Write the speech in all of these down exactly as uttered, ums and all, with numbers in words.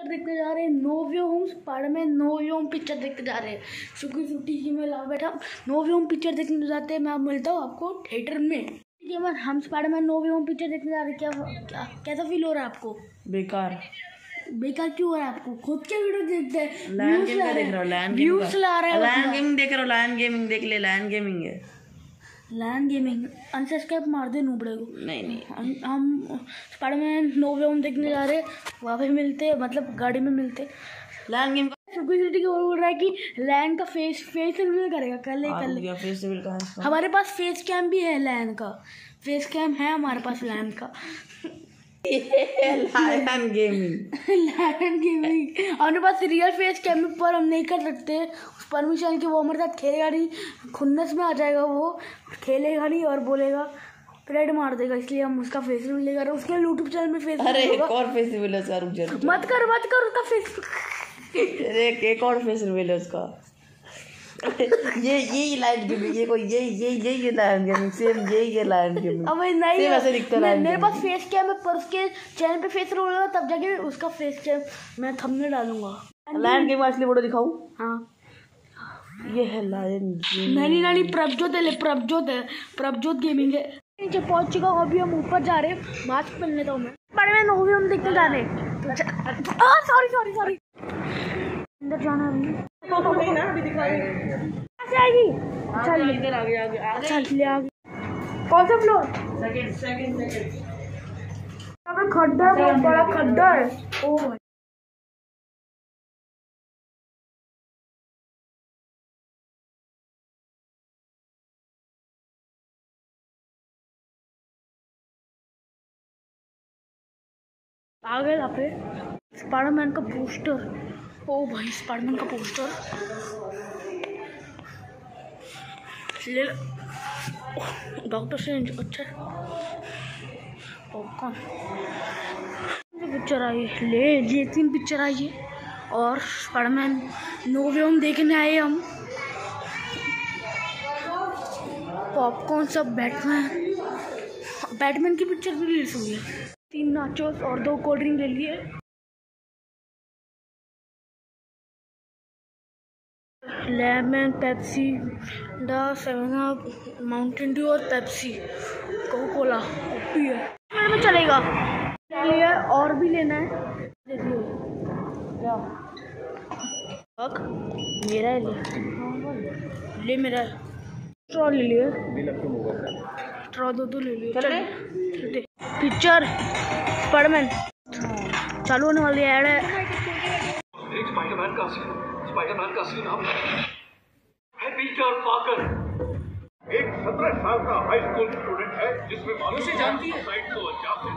देखने जा रहे हैं no way home Spiderman no way home picture देखने जा रहे हैं। शुक्र छुट्टी की मैं ला बैठा नो वे होम पिक्चर देखने जाते हैं। मैं आप मिलता हूँ आपको थिएटर में। ठीक है, हम Spiderman no way home picture देखने जा रहे हैं। क्या क्या कैसा फील हो रहा है आपको? बेकार। बेकार क्यों हो रहा है आपको? खुद के वीडियो देखते हैं, लैन गेम का देख रहा हूँ, लैन व्यूज ला रहा है। लैन गेमिंग देख रहा हूँ, लैन गेमिंग देख ले, लैन गेमिंग है। लैन गेमिंग अनसब्सक्राइब मार दे नूबड़े को। नहीं नहीं हम हम स्पाइडरमैन नो वे होम देखने जा रहे हैं। वहाँ पे मिलते मतलब गाड़ी में मिलते। लैन गेम सिटी को बोल रहा है कि लैन का फेस फेस रिवील करेगा कल कल फेस रिवील का है। हमारे पास फेस कैम भी है, लैन का फेस कैम है हमारे पास, लैन का। लैन गेमिंग लैन गेमिंग हमारे पास रियल फेस कैम पर हम नहीं कर सकते उस परमिशन की। वो हमारे साथ खेलेगा नहीं, खुन्नस में आ जाएगा, वो खेलेगा नहीं और बोलेगा रेड मार देगा, इसलिए हम उसका फेस रिवील नहीं कर रहे। उसके यूट्यूब चैनल में फेस अरे एक और फेस रिवील है उसका, रुक जा मत कर मत कर उसका फेस। अरे एक और फेस रिवील है उसका। ये ये लाइन गेमिंग, ये कोई ये ये ये ये लाइन गेमिंग सेम ये ये लाइन गेमिंग। अब नहीं सेम ऐसे दिखता है। मेरे पास फेस कैम है पर उसके चैनल पे फेस रिवील होगा तब जाके उसका फेस कैम मैं थंबनेल डालूंगा। लाइन गेमिंग असली फोटो दिखाऊं? हाँ ये है लाइन गेमिंग। नहीं नहीं प्रभजोत है, प्रभजोत है, प्रभजोत गेमिंग है। नीचे पहुंच चुका हूँ, अभी हम ऊपर जा रहे हैं। मास्क पहन लेता हूँ मैं। बड़े में मूवी हम देखने जा रहे हैं। सॉरी सॉरी सॉरी अंदर जाना है ना, अभी दिखा कैसे आएगी? चल इधर आ गया, आ गया चल ले आ गया। कौन सा फ्लोर? Second second second. अबे खड्डा है, बहुत बड़ा खड्डा है। ओ भाई आ गए यहाँ पे स्पाइडरमैन का पोस्टर। ओ भाई स्पाइडरमैन का पोस्टर ले। डॉक्टर स्ट्रेंज अच्छा कौन पिक्चर आई ले, ये तीन पिक्चर आई है और स्पाइडरमैन नो वे होम देखने आए हम। पॉपकॉर्न सब बैटमैन बैटमैन की पिक्चर भी रिलीज हुई है। तीन नाचोस और दो कोल्ड ड्रिंक ले लिए। Lemon, Pepsi, the Seven Up, Mountain Dew और Pepsi, Coca Cola O P. Minute में चलेगा लिए और भी लेना है। देखिए क्या मेरा है, ले ले मेरा स्ट्रॉ ले लिए, स्ट्रॉ दो दो ले लिए। चल पिक्चर स्पाइडरमैन चालू होने वाली ऐड है। एक स्पाइडरमैन का स्पाइडरमैन का असली नाम है पीटर पार्कर। एक सत्रह साल का हाई स्कूल स्टूडेंट है जिसमें मालूम से जानती है साइड को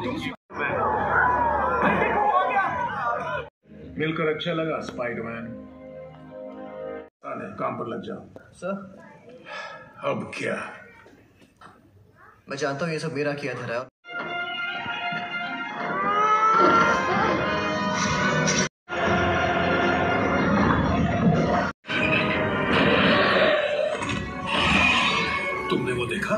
मिलकर अच्छा लगा स्पाइडरमैन। काम पर लग जाओ सर। अब क्या? मैं जानता हूँ ये सब मेरा किया था। तुमने वो देखा?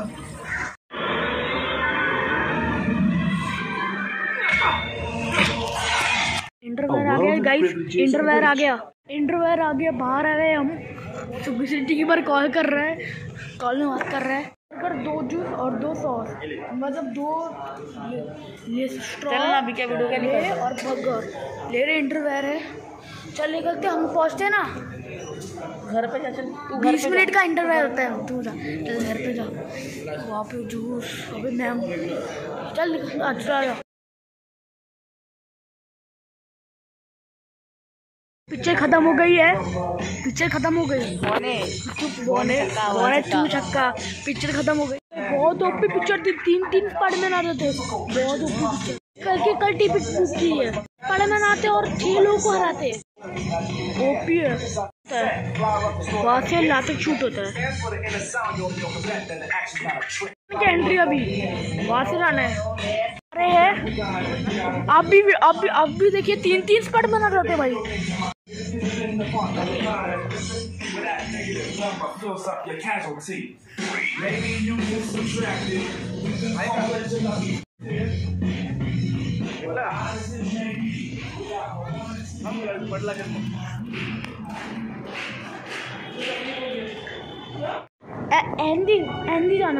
इंटरवेयर आ गया गाइस, इंटरवेयर आ गया, इंटरवेयर आ गया। बाहर आ गए हम। सुबह सिटी पर कॉल कर रहे हैं, कॉल में बात कर रहे हैं। अगर दो जूस और दो सॉस मतलब दो ये स्ट्रॉ ले और बर्गर ले रहे। इंटरवेयर है, चल निकलते हम पहुँचते हैं ना घर पे जा। चल बीस मिनट का इंटरवेल होता है। तू जा चल घर पे जा, वहाँ पे जूस अभी मैम चल निकल। अच्छा पिक्चर खत्म हो गई है, पिक्चर खत्म हो गई। बोने बोने चू छक्का पिक्चर खत्म हो गई। बहुत ओपी पिक्चर थी, तीन तीन स्पाइडरमैन आ रहे थे। बहुत ओपी पिक्चर। कल की कल टिकट बुक की है, स्पाइडरमैन आते और छह लोगों को हराते। ओपी है, वहाँ से लाते छूट होता है। एंट्री अभी वहाँ से जाना है। अरे है आप भी आप भी आप भी देखिए, तीन तीन स्पाइडरमैन आ जाते भाई। एंडी एंडी जाना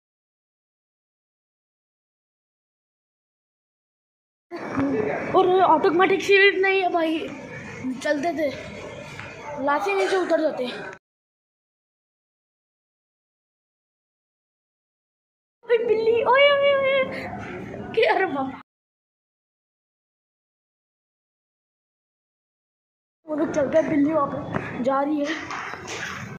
और ऑटोमेटिक सीट नहीं है भाई, चलते थे लाशें नीचे उतर जाते। बिल्ली ओए ओए ओए क्या, अरे बाबा वो लोग चल गए, बिल्ली वापस जा रही है।